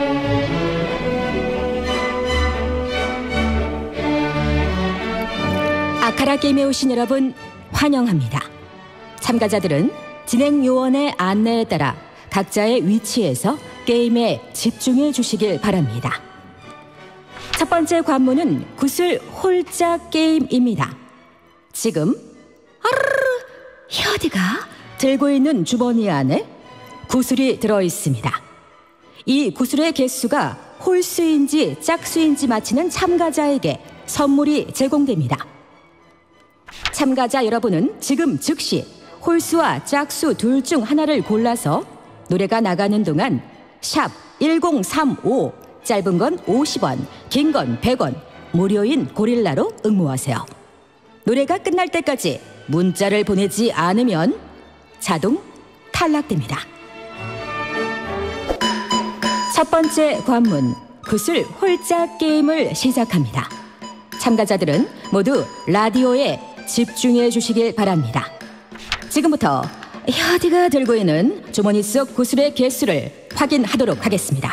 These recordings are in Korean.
아카라 게임에 오신 여러분 환영합니다. 참가자들은 진행 요원의 안내에 따라 각자의 위치에서 게임에 집중해 주시길 바랍니다. 첫 번째 관문은 구슬 홀짝 게임입니다. 지금 혀디가 들고 있는 주머니 안에 구슬이 들어 있습니다. 이 구슬의 개수가 홀수인지 짝수인지 맞히는 참가자에게 선물이 제공됩니다. 참가자 여러분은 지금 즉시 홀수와 짝수 둘 중 하나를 골라서 노래가 나가는 동안 샵 1035 짧은 건 50원, 긴 건 100원, 무료인 고릴라로 응모하세요. 노래가 끝날 때까지 문자를 보내지 않으면 자동 탈락됩니다. 첫 번째 관문, 구슬 홀짝 게임을 시작합니다. 참가자들은 모두 라디오에 집중해 주시길 바랍니다. 지금부터 혀디가 들고 있는 주머니 속 구슬의 개수를 확인하도록 하겠습니다.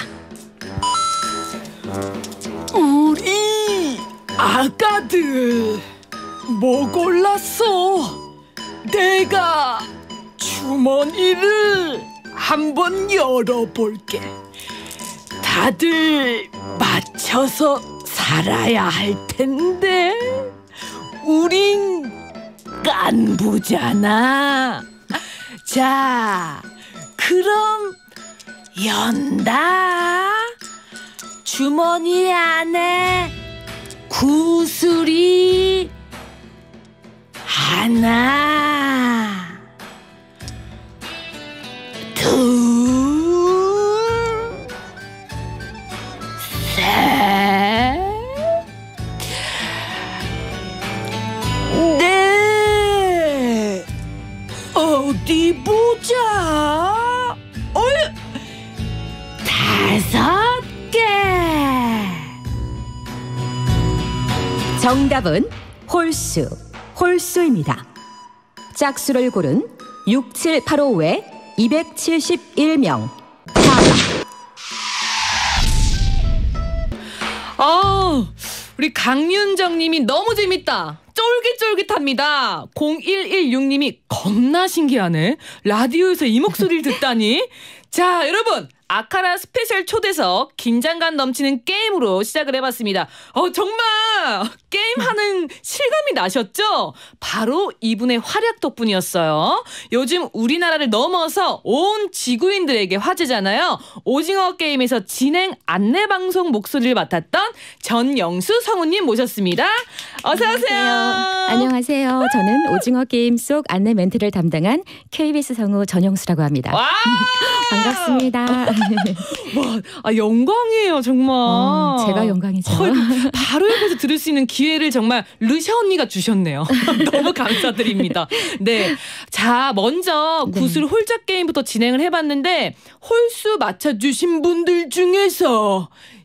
우리 아가들 뭐 골랐어? 내가 주머니를 한번 열어볼게. 다들 맞춰서 살아야 할 텐데 우린 깐부잖아. 자, 그럼 연다. 주머니 안에 구슬이 하나, 둘, 셋, 넷. 어디 보자. 다섯 개. 정답은 홀수입니다. 짝수를 고른 6785 외 271명 우리 강윤정님이 너무 재밌다. 쫄깃쫄깃합니다. 0116님이 겁나 신기하네. 라디오에서 이 목소리를 듣다니. 자, 여러분, 아카라 스페셜 초대석 긴장감 넘치는 게임으로 시작을 해봤습니다. 정말 게임하는 실감이 나셨죠? 바로 이분의 활약 덕분이었어요. 요즘 우리나라를 넘어서 온 지구인들에게 화제잖아요. 오징어 게임에서 진행 안내방송 목소리를 맡았던 전영수 성우님 모셨습니다. 어서오세요. 안녕하세요. 저는 오징어 게임 속 안내 멘트를 담당한 KBS 성우 전영수라고 합니다. 와! 반갑습니다. 와, 영광이에요, 정말. 제가 영광이죠. 바로 옆에서 들을 수 있는 기회를 정말 르샤 언니가 주셨네요. 너무 감사드립니다. 네. 자, 먼저 구슬 홀짝 게임부터 진행을 해봤는데 홀수 맞춰주신 분들 중에서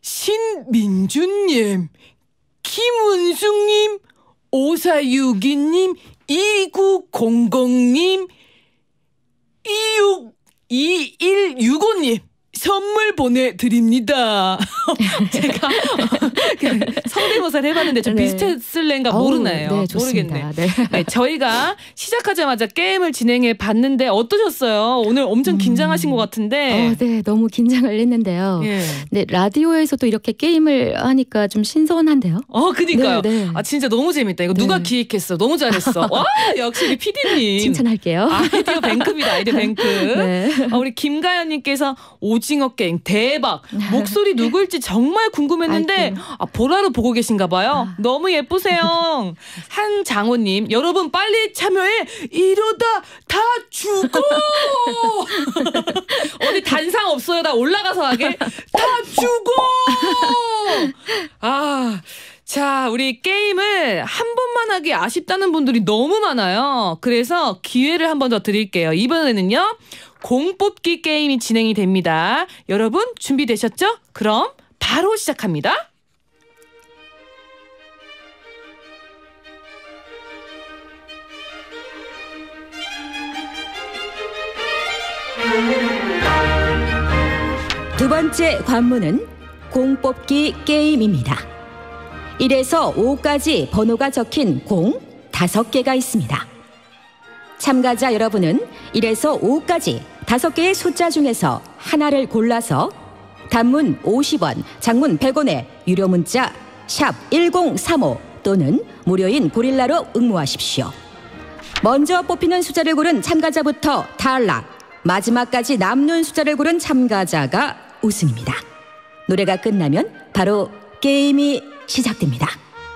신민주님, 김은숙님, 5462님, 2900님, 2165님 선물 보내드립니다. 제가 성대모사를 해봤는데 좀 비슷했을랜가 모르나요? 네, 좋습니다. 모르겠네. 네, 저희가 시작하자마자 게임을 진행해 봤는데 어떠셨어요? 오늘 엄청 긴장하신 것 같은데. 네, 너무 긴장을 했는데요. 예. 네, 라디오에서도 이렇게 게임을 하니까 좀 신선한데요. 그니까요. 네. 진짜 너무 재밌다. 이거 누가 기획했어? 너무 잘했어. 와, 역시 우리 PD님. 칭찬할게요. 아이디어 뱅크입니다. 아이디어 뱅크. 네. 우리 김가연님께서 오징어 게임 대박. 목소리 누구일지 정말 궁금했는데 보라로 보고 계신가 봐요. 너무 예쁘세요. 한장호님, 여러분 빨리 참여해. 이러다 다 죽어. 어디 단상 없어요? 나 올라가서 하게. 다 죽어. 자, 우리 게임을 한 번만 하기 아쉽다는 분들이 너무 많아요. 그래서 기회를 한 번 더 드릴게요. 이번에는요, 공 뽑기 게임이 진행이 됩니다. 여러분 준비되셨죠? 그럼 바로 시작합니다. 두 번째 관문은 공 뽑기 게임입니다. 1에서 5까지 번호가 적힌 공 5개가 있습니다. 참가자 여러분은 1에서 5까지 5개의 숫자 중에서 하나를 골라서 단문 50원, 장문 100원에 유료 문자 샵 1035 또는 무료인 고릴라로 응모하십시오. 먼저 뽑히는 숫자를 고른 참가자부터 탈락, 마지막까지 남는 숫자를 고른 참가자가 우승입니다. 노래가 끝나면 바로 게임이 시작됩니다.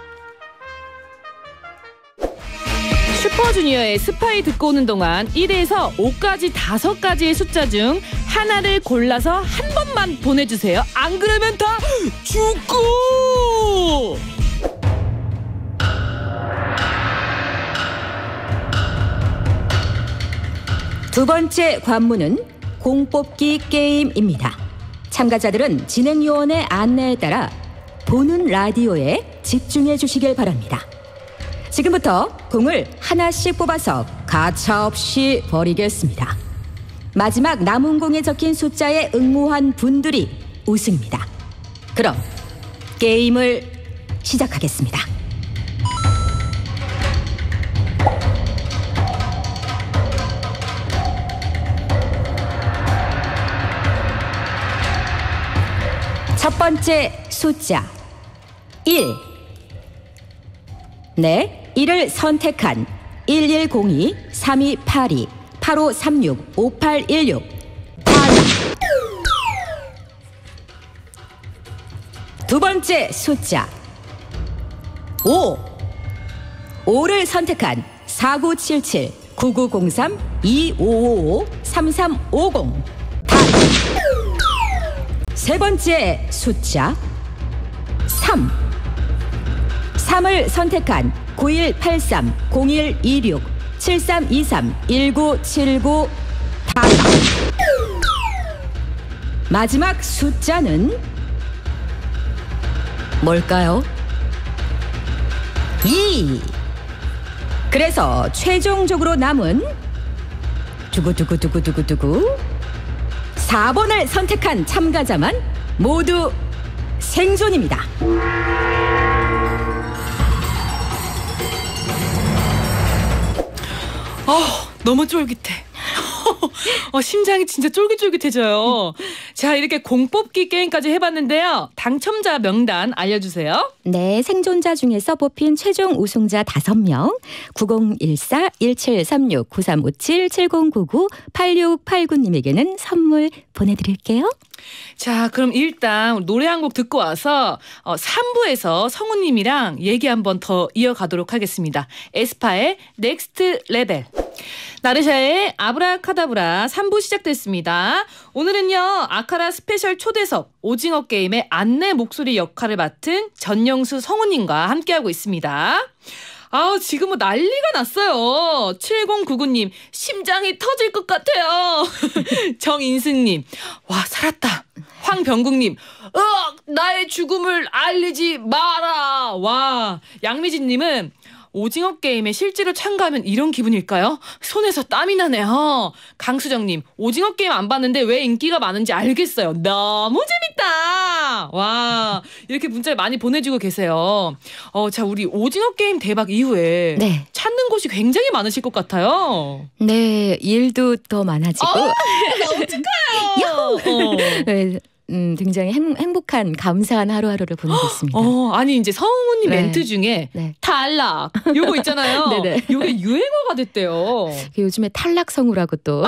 슈퍼주니어의 스파이 듣고 오는 동안 1에서 5까지 5가지의 숫자 중 하나를 골라서 한 번만 보내주세요. 안 그러면 다 죽고! 두 번째 관문은 공 뽑기 게임입니다. 참가자들은 진행요원의 안내에 따라 보는 라디오에 집중해 주시길 바랍니다. 지금부터 공을 하나씩 뽑아서 가차없이 버리겠습니다. 마지막 남은 공에 적힌 숫자에 응모한 분들이 우승입니다. 그럼 게임을 시작하겠습니다. 첫 번째 숫자 1. 네, 1을 선택한 1102, 3282, 8536, 5816 두 번째 숫자 5. 5를 선택한 4977, 9903, 2555, 3350 세 번째 숫자 3. 3을 선택한 9183, 0126, 7323, 1979 마지막 숫자는 뭘까요? 2. 그래서 최종적으로 남은 두구두구두구두구두구 4번을 선택한 참가자만 모두 생존입니다. 너무 쫄깃해. 심장이 진짜 쫄깃쫄깃해져요. 자, 이렇게 공 뽑기 게임까지 해봤는데요. 당첨자 명단 알려주세요. 네, 생존자 중에서 뽑힌 최종 우승자 5명 9014-1736-9357-7099-8689님에게는 선물 보내드릴게요. 자, 그럼 일단 노래 한 곡 듣고 와서 3부에서 성우님이랑 얘기 한번 더 이어가도록 하겠습니다. 에스파의 넥스트 레벨. 나르샤의 아브라카다브라 3부 시작됐습니다. 오늘은요, 아카라 스페셜 초대석 오징어 게임의 안내 목소리 역할을 맡은 전영수 성우님과 함께하고 있습니다. 지금 뭐 난리가 났어요. 7099님, 심장이 터질 것 같아요. 정인승님, 와, 살았다. 황병국님, 나의 죽음을 알리지 마라. 와, 양미진님은 오징어 게임에 실제로 참가하면 이런 기분일까요? 손에서 땀이 나네요. 강수정님, 오징어 게임 안 봤는데 왜 인기가 많은지 알겠어요. 너무 재밌다. 와, 이렇게 문자를 많이 보내주고 계세요. 자, 우리 오징어 게임 대박 이후에 네. 찾는 곳이 굉장히 많으실 것 같아요. 네, 일도 더 많아지고. 나 어떡해요. 네, 굉장히 행복한 감사한 하루하루를 보내고 있습니다. 아니 이제 성우님 네. 멘트 중에 네. 탈락 요거 있잖아요. 네네. 요게 유행어가 됐대요. 요즘에 탈락성우라고 또.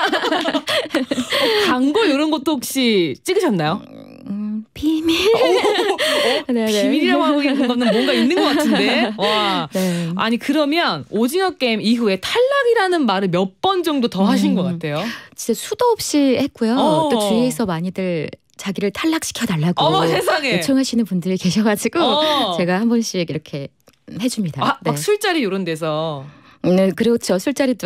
광고 이런 것도 혹시 찍으셨나요? 비밀. 네네. 비밀이라고 하고 있는 거는 뭔가 있는 것 같은데. 와. 네. 아니 그러면 오징어 게임 이후에 탈락이라는 말을 몇 번 정도 더 하신 것 같아요? 진짜 수도 없이 했고요. 또 주위에서 많이들 자기를 탈락시켜 달라고 어머 세상에 요청하시는 분들이 계셔가지고 제가 한 번씩 이렇게 해줍니다. 막 술자리 이런 데서. 네, 그렇죠. 술자리도.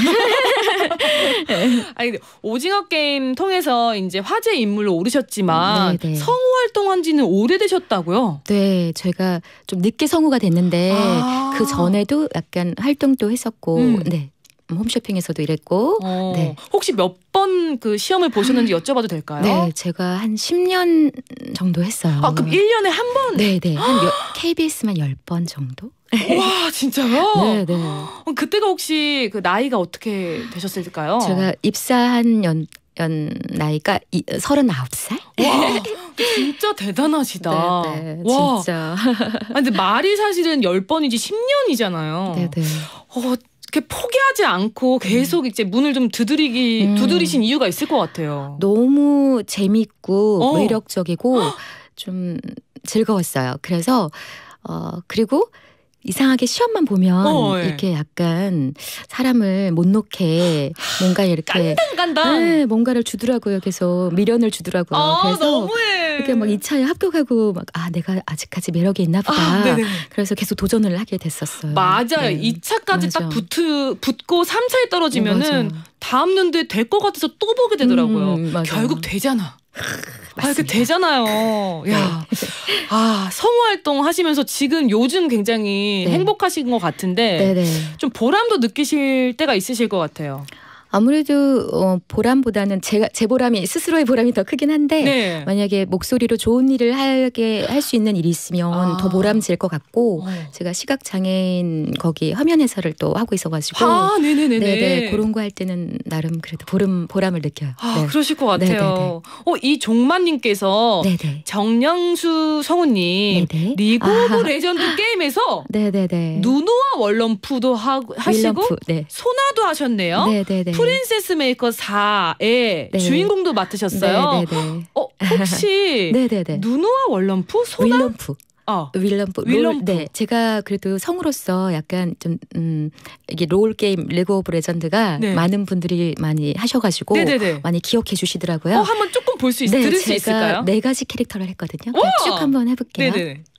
아니 오징어 게임 통해서 이제 화제 인물로 오르셨지만 네네. 성우 활동한 지는 오래되셨다고요? 네, 제가 좀 늦게 성우가 됐는데 그 전에도 약간 활동도 했었고, 네. 홈쇼핑에서도 일했고. 네. 혹시 몇 번 그 시험을 보셨는지 여쭤봐도 될까요? 네, 제가 한 10년 정도 했어요. 아, 그럼 1년에 한 번? 네네. KBS만 10번 정도? 와, 진짜요? 네네. 그때가 혹시 그 나이가 어떻게 되셨을까요? 제가 입사한 나이가 39살? 와, 진짜 대단하시다. 네, 와. 진짜. 근데 말이 사실은 10번이지 10년이잖아요. 네네. 이렇게 포기하지 않고 계속 이제 문을 좀 두드리신 이유가 있을 것 같아요. 너무 재밌고 매력적이고 좀 즐거웠어요. 그래서 그리고 이상하게 시험만 보면 이렇게 약간 사람을 못 놓게 뭔가 이렇게 깐당. 네, 뭔가를 주더라고요. 계속 미련을 주더라고요. 그래서 너무해. 이렇게 막 2차에 합격하고 막 내가 아직까지 매력이 있나 보다. 그래서 계속 도전을 하게 됐었어요. 맞아요. 네. 2차까지 딱 붙고 3차에 떨어지면은 맞아. 다음 연도에 될 것 같아서 또 보게 되더라고요. 결국 되잖아. 이렇게 되잖아요. 야, 성우 활동 하시면서 지금 요즘 굉장히 행복하신 것 같은데 좀 보람도 느끼실 때가 있으실 것 같아요. 아무래도 보람보다는 제 보람이 스스로의 보람이 더 크긴 한데 만약에 목소리로 좋은 일을 할 수 있는 일이 있으면 더 보람질 것 같고 제가 시각장애인 거기 화면 해설을 또 하고 있어가지고 네네 그런 거 할 때는 나름 그래도 보람을 느껴요. 네. 그러실 것 같아요. 이 종만님께서 정영수 성우님 리그 오브 레전드 게임에서 누누와 월럼프도 하시고 소나도 하셨네요. 프린세스 메이커 4의 주인공도 맡으셨어요. 혹시 누누와 월럼프? 소나? 윌럼프. 네, 제가 그래도 성우로서 약간 좀 이게 롤 게임 리그 오브 레전드가 많은 분들이 많이 하셔가지고 많이 기억해 주시더라고요. 한번 조금 볼 수 들을 수 있을까요? 제가 4가지 캐릭터를 했거든요. 쭉 한번 해볼게요.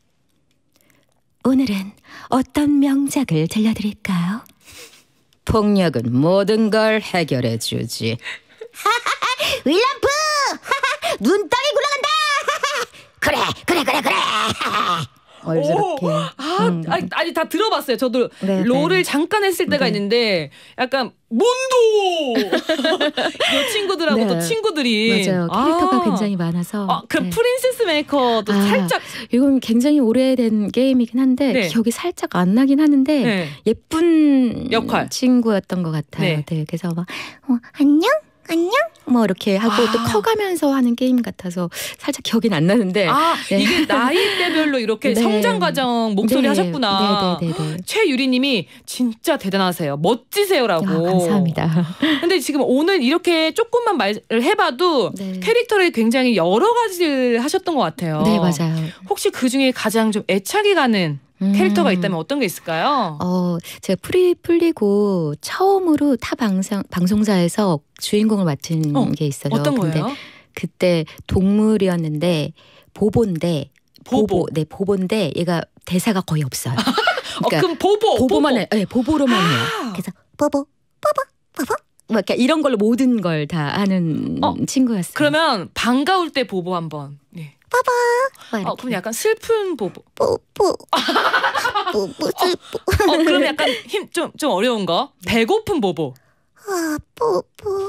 오늘은 어떤 명작을 들려드릴까요? 폭력은 모든 걸 해결해 주지. 윌럼프! 눈덩이 굴러간다! 그래. 이렇게. 아니 다 들어봤어요. 저도 롤을 잠깐 했을 때가 있는데 약간 몬도 이 친구들하고 또 친구들이 맞아요. 캐릭터가 굉장히 많아서. 그럼 프린세스 메이커도 살짝 이건 굉장히 오래된 게임이긴 한데 기억이 살짝 안 나긴 하는데 예쁜 역할 친구였던 것 같아요. 그래서 막 안녕 뭐 이렇게 하고 또 커가면서 하는 게임 같아서 살짝 기억이 안 나는데 이게 나이대별로 이렇게 성장 과정 목소리 하셨구나. 최유리님이 진짜 대단하세요. 멋지세요라고. 감사합니다. 근데 지금 오늘 이렇게 조금만 말을 해봐도 캐릭터를 굉장히 여러 가지를 하셨던 것 같아요. 네, 맞아요. 혹시 그 중에 가장 좀 애착이 가는 캐릭터가 있다면 어떤 게 있을까요? 제가 풀리고 처음으로 타 방송사에서 주인공을 맡은 게 있어요. 어떤 거예요? 그때 동물이었는데 보보인데 보보인데 얘가 대사가 거의 없어요. 그러니까 그럼 보보만 해요. 네, 보보로만 해요. 그래서 보보 뭐 이런 걸로 모든 걸 다 하는 친구였어요. 그러면 반가울 때 보보 한번. 보보. 그럼 약간 슬픈 보보. 보보 슬프. 그럼 약간 힘 좀 어려운 거. 배고픈 보보. 보보.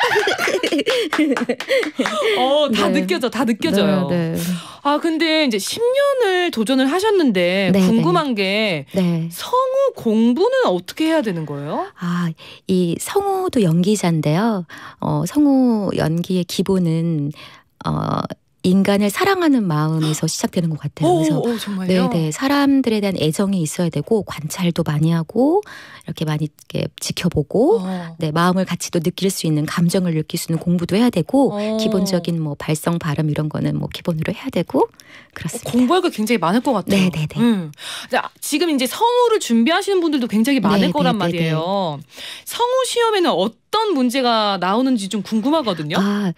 다 느껴져요. 근데 이제 10년을 도전을 하셨는데 궁금한 게 성우 공부는 어떻게 해야 되는 거예요? 이 성우도 연기자인데요. 성우 연기의 기본은 인간을 사랑하는 마음에서 시작되는 것 같아요. 그래서 정말요? 사람들에 대한 애정이 있어야 되고 관찰도 많이 하고 이렇게 많이 이렇게 지켜보고 마음을 같이 또 느낄 수 있는 감정을 느낄 수 있는 공부도 해야 되고 기본적인 뭐 발성 발음 이런 거는 뭐 기본으로 해야 되고 그렇습니다. 공부할 거 굉장히 많을 것 같아요. 지금 이제 성우를 준비하시는 분들도 굉장히 많을 거란 말이에요. 성우 시험에는 어떤 문제가 나오는지 좀 궁금하거든요.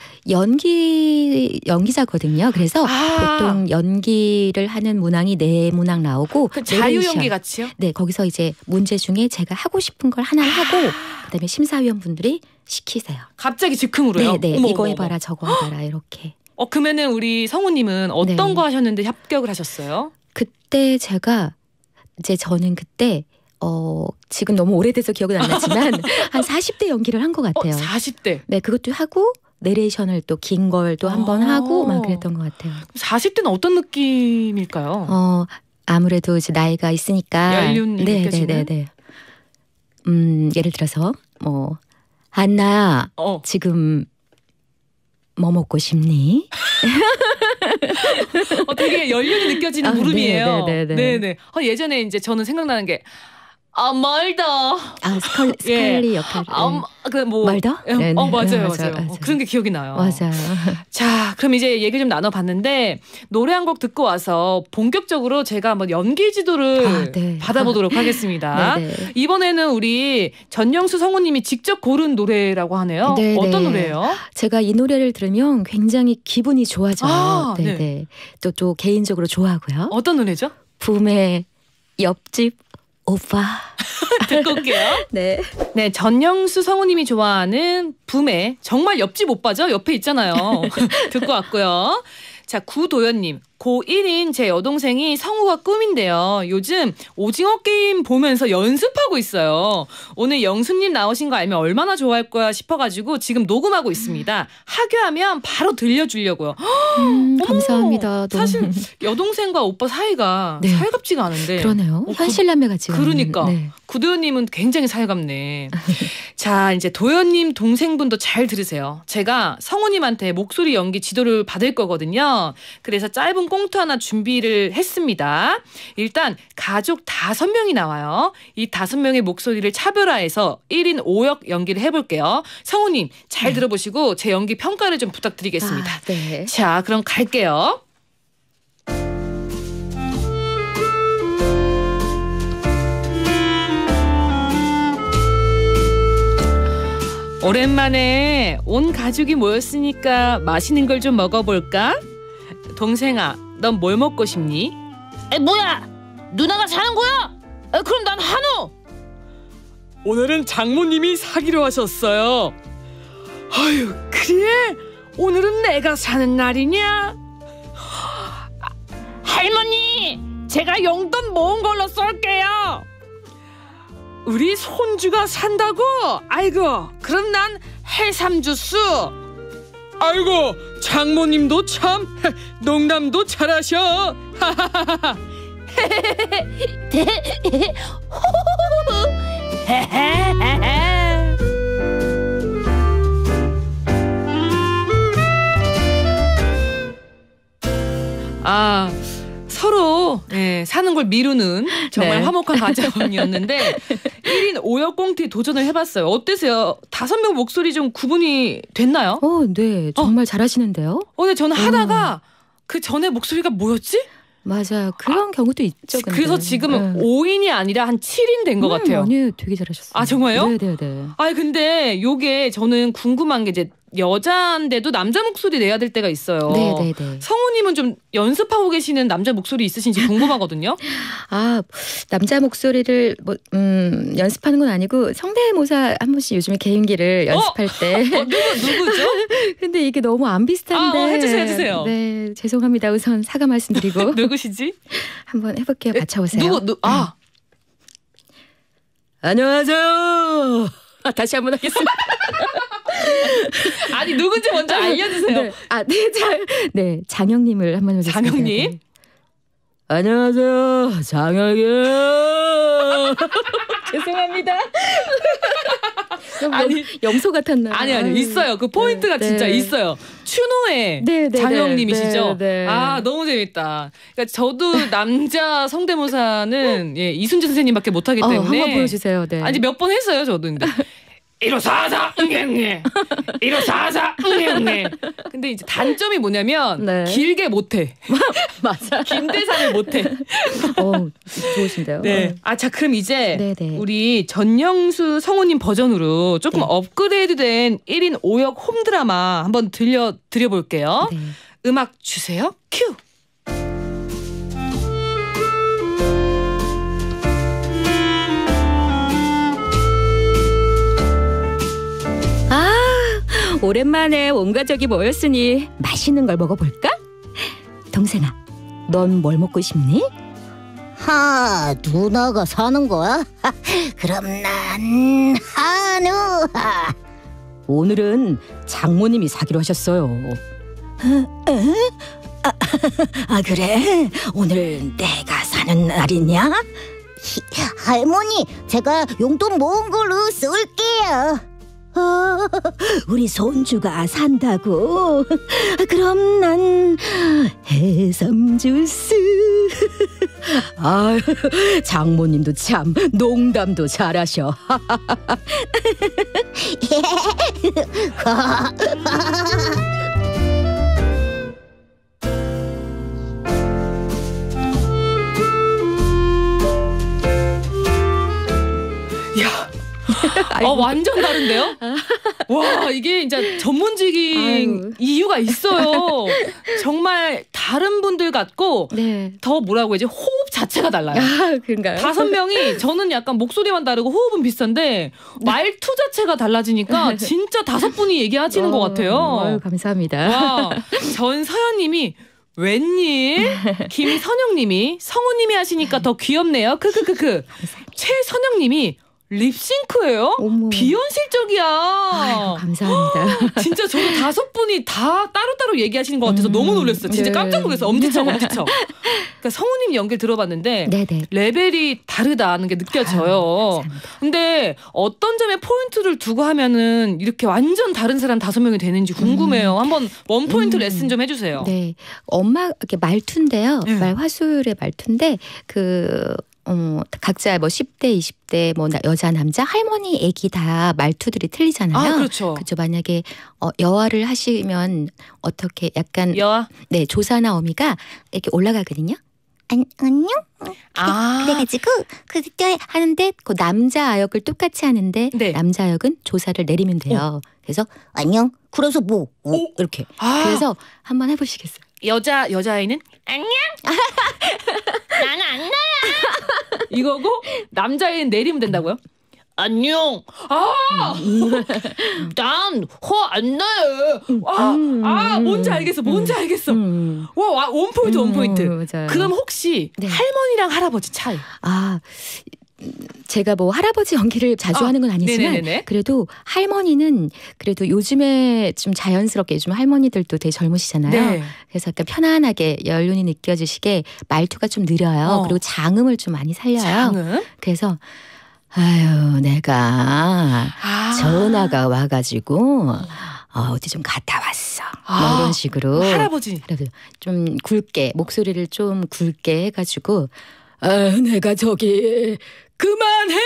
연기자거든요. 그래서 보통 연기를 하는 문항이 4문항 나오고 자유 연기 같이요? 네, 거기서 이제 문제 중에 제가 하고 싶은 걸 하나를 하고 그다음에 심사위원분들이 시키세요. 갑자기 즉흥으로요? 네, 이거 해봐라 저거 해봐라 이렇게. 그러면은 우리 성우님은 어떤 거 하셨는데 합격을 하셨어요? 그때 저는 그때 지금 너무 오래돼서 기억은 안 나지만 한 40대 연기를 한 것 같아요. 40대. 네, 그것도 하고 내레이션을 또 긴 걸 또 한 번 하고 막 그랬던 것 같아요. 40대는 어떤 느낌일까요? 아무래도 이제 나이가 있으니까 연륜이 느껴지는? 네. 예를 들어서 뭐 안나야 지금 뭐 먹고 싶니? 되게 연륜이 느껴지는 물음이에요. 네네. 예전에 이제 저는 생각나는 게 멀더. 스칼리 역할. 멀더? 맞아요. 그런 게 기억이 나요. 맞아요. 자, 그럼 이제 얘기 좀 나눠봤는데 노래 한 곡 듣고 와서 본격적으로 제가 한번 연기 지도를 받아보도록 하겠습니다. 이번에는 우리 전영수 성우님이 직접 고른 노래라고 하네요. 어떤 노래예요? 제가 이 노래를 들으면 굉장히 기분이 좋아져요. 또 개인적으로 좋아하고요. 어떤 노래죠? 붐의 옆집 오빠. 듣고 올게요. 네, 전영수 성우님이 좋아하는 붐의 정말 옆집 오빠죠? 옆에 있잖아요. 듣고 왔고요. 자, 구도연님. 고1인 제 여동생이 성우가 꿈인데요. 요즘 오징어 게임 보면서 연습하고 있어요. 오늘 영수님 나오신 거 알면 얼마나 좋아할 거야 싶어가지고 지금 녹음하고 있습니다. 하교하면 바로 들려주려고요. 감사합니다. 사실 여동생과 오빠 사이가 살갑지가 않은데. 그러네요. 현실남매가 지금. 그러니까. 구도연님은 굉장히 살갑네. 자, 이제 도연님 동생분도 잘 들으세요. 제가 성우님한테 목소리 연기 지도를 받을 거거든요. 그래서 짧은 꽁트 하나 준비를 했습니다. 일단 가족 5명이 나와요. 이 5명의 목소리를 차별화해서 1인 5역 연기를 해볼게요. 성우님 잘 들어보시고 제 연기 평가를 좀 부탁드리겠습니다. 자, 그럼 갈게요. 오랜만에 온 가족이 모였으니까 맛있는 걸 좀 먹어볼까? 동생아, 넌 뭘 먹고 싶니? 뭐야? 누나가 사는 거야? 그럼 난 한우. 오늘은 장모님이 사기로 하셨어요. 아유, 그래? 오늘은 내가 사는 날이냐? 할머니, 제가 용돈 모은 걸로 쏠게요. 우리 손주가 산다고? 아이고, 그럼 난 해삼 주스. 아이고, 장모님도 참 농담도 잘하셔. 서로 사는 걸 미루는 정말 화목한 가정이었는데 1인 5역 꽁트에 도전을 해봤어요. 어떠세요? 5명 목소리 좀 구분이 됐나요? 네, 정말 잘하시는데요. 근데 저는 하다가 그 전에 목소리가 뭐였지? 맞아요. 그런 경우도 있죠. 근데. 그래서 지금은 5인이 아니라 한 7인 된 것 같아요. 아니에요. 되게 잘하셨어요. 아, 정말요? 네네네. 근데 요게 저는 궁금한 게 이제 여자인데도 남자 목소리 내야 될 때가 있어요. 네네네. 성우님은 좀 연습하고 계시는 남자 목소리 있으신지 궁금하거든요. 남자 목소리를 연습하는 건 아니고 성대모사 한 번씩 요즘에 개인기를 연습할 때. 누구죠? 근데 이게 너무 안 비슷한데. 해주세요. 네, 죄송합니다. 우선 사과 말씀드리고. 누구시지? 한번 해볼게요. 맞춰보세요. 안녕하세요. 다시 한번 하겠습니다. 아니, 누군지 먼저 알려주세요. 장영님을 한번 해주세요. 장영님? 안녕하세요, 장영이에요. 죄송합니다. 아니, 염소 같았나요? 아니, 있어요. 그 포인트가 진짜 있어요. 추노의 장영님이시죠? 너무 재밌다. 그러니까 저도 남자 성대모사는 이순재 선생님밖에 못하기 때문에. 한번 보여주세요. 아니, 몇 번 했어요, 저도. 근데 1544 응애응애 1544 응애응애. 근데 이제 단점이 뭐냐면 길게 못해. 맞아. 긴 대사를 못해. 좋으신데요. 자, 그럼 이제 우리 전영수 성우님 버전으로 조금 업그레이드된 1인 5역 홈드라마 한번 드려볼게요. 음악 주세요. 큐. 오랜만에 온 가족이 모였으니 맛있는 걸 먹어볼까? 동생아, 넌 뭘 먹고 싶니? 아하, 누나가 사는 거야? 그럼 난 한우. 오늘은 장모님이 사기로 하셨어요. 그래? 오늘 내가 사는 날이냐? 할머니, 제가 용돈 모은 걸로 쏠게요. 우리 손주가 산다고? 그럼 난 해삼 주스. 아, 장모님도 참 농담도 잘하셔. 야, 완전 다른데요? 와, 이게 진짜 전문직인 이유가 있어요. 정말 다른 분들 같고 네. 더 뭐라고 해야지 호흡 자체가 달라요. 그런가요? 5명이 저는 약간 목소리만 다르고 호흡은 비슷한데 말투 자체가 달라지니까 진짜 5분이 얘기하시는 것 같아요. 감사합니다. 와, 전서연님이 웬일? 김선영님이 성우님이 하시니까 더 귀엽네요. 크크크크. 최선영님이 립싱크예요? 어머. 비현실적이야. 아이고, 감사합니다. 진짜 저도 5분이 다 따로따로 얘기하시는 것 같아서 너무 놀랐어요. 진짜 네. 깜짝 놀랐어요. 엄지척. 그러니까 성우님 연기 들어봤는데 네네. 레벨이 다르다는 게 느껴져요. 감사합니다. 근데 어떤 점에 포인트를 두고 하면은 이렇게 완전 다른 사람 5명이 되는지 궁금해요. 한번 원포인트 레슨 좀 해주세요. 네, 엄마 이렇게 말투인데요. 네. 말 화술의 말투인데 각자 뭐 10대, 20대 뭐 여자, 남자, 할머니, 애기 다 말투들이 틀리잖아요. 아, 그렇죠. 그죠. 만약에 여아를 하시면 어떻게 약간 여아? 네, 조사나 어미가 이렇게 올라가거든요. 안녕. 아. 그래가지고 그때 하는데 그 남자 아역을 똑같이 하는데 네. 남자 아역은 조사를 내리면 돼요. 그래서 안녕. 그래서 뭐? 이렇게. 아. 그래서 한번 해보시겠어요? 여자아이는 안녕. 나는 안나야. 이거고 남자애는 내리면 된다고요? 안녕. 난 안나야. 뭔지 알겠어. 와, 원포인트. 맞아요. 그럼 혹시 네. 할머니랑 할아버지 차이? 제가 뭐 할아버지 연기를 자주 하는 건 아니지만 네네네네. 그래도 할머니는 그래도 요즘에 좀 자연스럽게 요즘 할머니들도 되게 젊으시잖아요. 네. 그래서 약간 편안하게 연륜이 느껴지시게 말투가 좀 느려요. 그리고 장음을 좀 많이 살려요. 장음? 그래서 아유 내가 전화가 와가지고 어디 좀 갔다 왔어. 뭐 이런 식으로 할아버지. 좀 굵게 목소리를 좀 굵게 해가지고 내가 저기 그만해.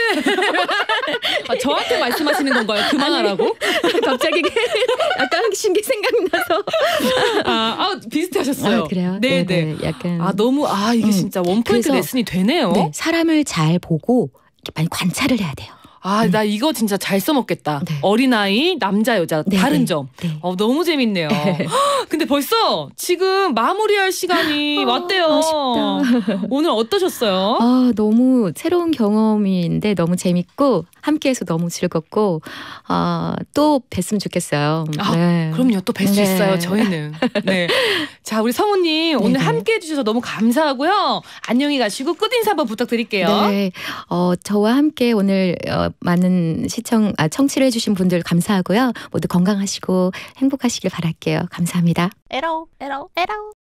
저한테 말씀하시는 건가요? 그만하라고? 갑자기 약간 신기 생각이 나서 비슷하셨어요. 그래요? 네네. 약간 너무 이게 진짜 원포인트 그래서, 레슨이 되네요. 네, 사람을 잘 보고 이렇게 많이 관찰을 해야 돼요. 나 이거 진짜 잘 써먹겠다. 네. 어린아이, 남자, 여자 네, 다른 네. 점. 네. 너무 재밌네요. 근데 벌써 지금 마무리할 시간이 왔대요. 아쉽다. 오늘 어떠셨어요? 너무 새로운 경험인데 너무 재밌고 함께해서 너무 즐겁고 또 뵀으면 좋겠어요. 네. 그럼요. 또 뵐 수 네. 있어요. 저희는. 네. 자, 우리 성우님 오늘 네네. 함께해 주셔서 너무 감사하고요. 안녕히 가시고 끝인사 한번 부탁드릴게요. 네, 저와 함께 오늘 많은 청취를 해주신 분들 감사하고요. 모두 건강하시고 행복하시길 바랄게요. 감사합니다. 에러.